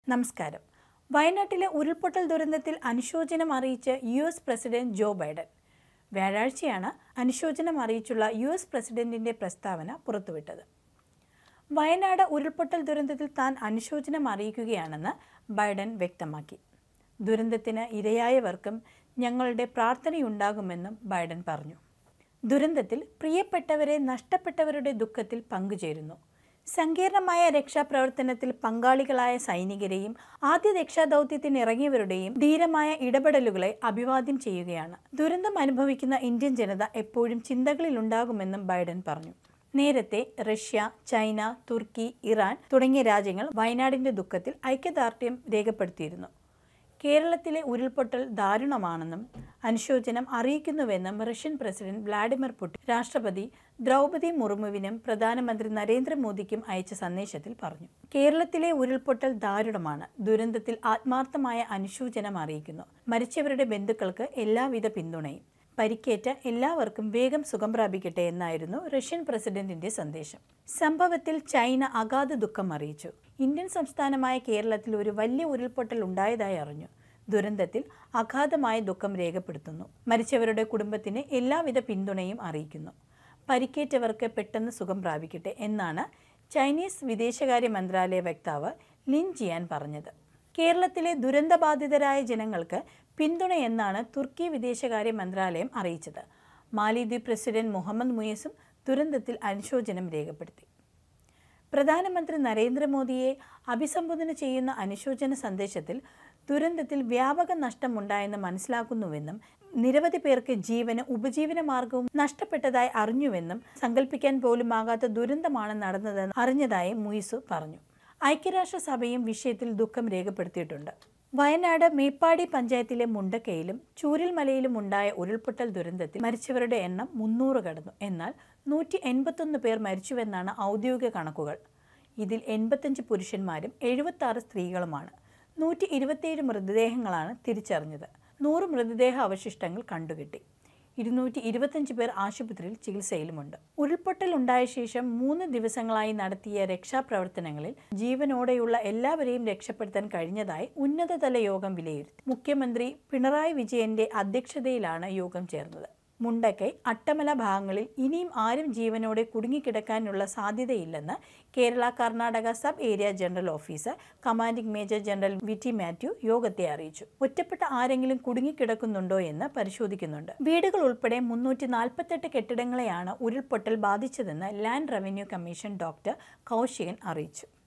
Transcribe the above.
നമസ്കാരം. വയനാട്ടിലെ ഉരുൾപൊട്ടൽ ദുരന്തത്തിൽ അനുശോചനം അറിയിച്ച് US പ്രസിഡന്റ് ജോ ബൈഡൻ. വ്യാഴാഴ്ചയാണ് അനുശോചനം അറിയിച്ചുള്ള US പ്രസിഡന്റിന്റെ പ്രസ്താവന പുറത്തുവിട്ടത്. വയനാട് ഉരുൾപൊട്ടൽ ദുരന്തത്തിൽ താൻ അനുശോചനം അറിയിക്കുകയാണെന്ന് ബൈഡൻ വ്യക്തമാക്കി. ദുരന്തത്തിന് ഇരയായവർക്കും ഞങ്ങളുടെ പ്രാർത്ഥനയുണ്ടാകുമെന്നും ബൈഡൻ പറഞ്ഞു. ദുരന്തത്തിൽ പ്രിയപ്പെട്ടവരെ നഷ്ടപ്പെട്ടവരുടെ ദുഃഖത്തിൽ പങ്കുചേരുന്നു. സങ്കീർണമായ രക്ഷാപ്രവർത്തനത്തിൽ പങ്കാളികളായ സൈനികരെയും ആദ്യ രക്ഷാദൗത്യത്തിന് ഇറങ്ങിയവരുടെയും ധീരമായ ഇടപെടലുകളെ അഭിവാദ്യം ചെയ്യുകയാണ്. ദുരന്തം അനുഭവിക്കുന്ന ഇന്ത്യൻ ജനത എപ്പോഴും ചിന്തകളിലുണ്ടാകുമെന്നും ബൈഡൻ പറഞ്ഞു. നേരത്തെ റഷ്യ, ചൈന, തുർക്കി, ഇറാൻ തുടങ്ങിയ രാജ്യങ്ങൾ വയനാടിന്റെ ദുഃഖത്തിൽ ഐക്യദാർഢ്യം രേഖപ്പെടുത്തിയിരുന്നു. കേരളത്തിലെ ഉരുൾപൊട്ടൽ ദാരുണമാണെന്നും അനുശോചനം അറിയിക്കുന്നുവെന്നും റഷ്യൻ പ്രസിഡന്റ് വ്ളാഡിമിർ പുടിൻ രാഷ്ട്രപതി ദ്രൗപദി മുർമുവിനും പ്രധാനമന്ത്രി നരേന്ദ്രമോദിക്കും അയച്ച സന്ദേശത്തിൽ പറഞ്ഞു. കേരളത്തിലെ ഉരുൾപൊട്ടൽ ദാരുണമാണ്. ദുരന്തത്തിൽ ആത്മാർത്ഥമായ അനുശോചനം അറിയിക്കുന്നു. മരിച്ചവരുടെ ബന്ധുക്കൾക്ക് എല്ലാവിധ പിന്തുണയും. പരിക്കേറ്റ എല്ലാവർക്കും വേഗം സുഖം പ്രാപിക്കട്ടെ എന്നായിരുന്നു റഷ്യൻ പ്രസിഡന്റിന്റെ സന്ദേശം. സംഭവത്തിൽ ചൈന അഗാധ ദുഃഖം അറിയിച്ചു. ഇന്ത്യൻ സംസ്ഥാനമായ കേരളത്തിൽ ഒരു വലിയ ഉരുൾപൊട്ടൽ ഉണ്ടായതായി അറിഞ്ഞു. ദുരന്തത്തിൽ അഗാധമായ ദുഃഖം രേഖപ്പെടുത്തുന്നു. മരിച്ചവരുടെ കുടുംബത്തിന് എല്ലാവിധ പിന്തുണയും അറിയിക്കുന്നു. പരിക്കേറ്റവർക്ക് പെട്ടെന്ന് സുഖം പ്രാപിക്കട്ടെ എന്നാണ് ചൈനീസ് വിദേശകാര്യ മന്ത്രാലയ വക്താവ് ലിൻ ജിയാൻ പറഞ്ഞത്. കേരളത്തിലെ ദുരന്തബാധിതരായ ജനങ്ങൾക്ക് പിന്തുണയെന്നാണ് തുർക്കി വിദേശകാര്യ മന്ത്രാലയം അറിയിച്ചത്. മാലിദ്വീപ് പ്രസിഡന്റ് മുഹമ്മദ് മുയസും ദുരന്തത്തിൽ അനുശോചനം രേഖപ്പെടുത്തി. പ്രധാനമന്ത്രി നരേന്ദ്രമോദിയെ അഭിസംബോധന ചെയ്യുന്ന അനുശോചന സന്ദേശത്തിൽ ദുരന്തത്തിൽ വ്യാപക നഷ്ടമുണ്ടായെന്ന് മനസ്സിലാക്കുന്നുവെന്നും നിരവധി പേർക്ക് ജീവന് ഉപജീവനമാർഗവും നഷ്ടപ്പെട്ടതായി അറിഞ്ഞുവെന്നും സങ്കല്പിക്കാൻ പോലുമാകാത്ത ദുരന്തമാണ് നടന്നതെന്ന് അറിഞ്ഞതായി മുയിസു പറഞ്ഞു. ഐക്യരാഷ്ട്രസഭയും വിഷയത്തിൽ ദുഃഖം രേഖപ്പെടുത്തിയിട്ടുണ്ട്. വയനാട് മേപ്പാടി പഞ്ചായത്തിലെ മുണ്ടക്കയിലും ചൂരൽമലയിലും ഉണ്ടായ ഉരുൾപൊട്ടൽ ദുരന്തത്തിൽ മരിച്ചവരുടെ എണ്ണം 300 കടന്നു. എന്നാൽ 181 പേർ മരിച്ചുവെന്നാണ് ഔദ്യോഗിക കണക്കുകൾ. ഇതിൽ 85 പുരുഷന്മാരും 76 സ്ത്രീകളുമാണ്. 127 മൃതദേഹങ്ങളാണ് തിരിച്ചറിഞ്ഞത്. 100 മൃതദേഹ അവശിഷ്ടങ്ങൾ കണ്ടുകിട്ടി. 225 പേർ ആശുപത്രിയിൽ ചികിത്സയിലുമുണ്ട്. ഉരുൾപൊട്ടൽ ഉണ്ടായ ശേഷം 3 ദിവസങ്ങളായി നടത്തിയ രക്ഷാപ്രവർത്തനങ്ങളിൽ ജീവനോടെയുള്ള എല്ലാവരെയും രക്ഷപ്പെടുത്താൻ കഴിഞ്ഞതായി ഉന്നതതല യോഗം വിലയിരുത്തി. മുഖ്യമന്ത്രി പിണറായി വിജയന്റെ അധ്യക്ഷതയിലാണ് യോഗം ചേർന്നത്. മുണ്ടക്കൈ, അട്ടമല ഭാഗങ്ങളിൽ ഇനിയും ആരും ജീവനോടെ കുടുങ്ങിക്കിടക്കാനുള്ള സാധ്യതയില്ലെന്ന് Kerala Karnataka sub area general officer commanding major general V T Mathew യോഗത്തെ അറിയിച്ചു. ഒറ്റപ്പെട്ട ആരെങ്കിലും കുടുങ്ങിക്കിടക്കുന്നുണ്ടോ എന്ന് പരിശോധിക്കുന്നുണ്ട്. വീടുകൾ ഉൾപ്പെടെ 348 കെട്ടിടങ്ങളെയാണ് ഉരുൾപൊട്ടൽ ബാധിച്ചതെന്ന് land revenue commission doctor Kaushikan അറിയിച്ചു.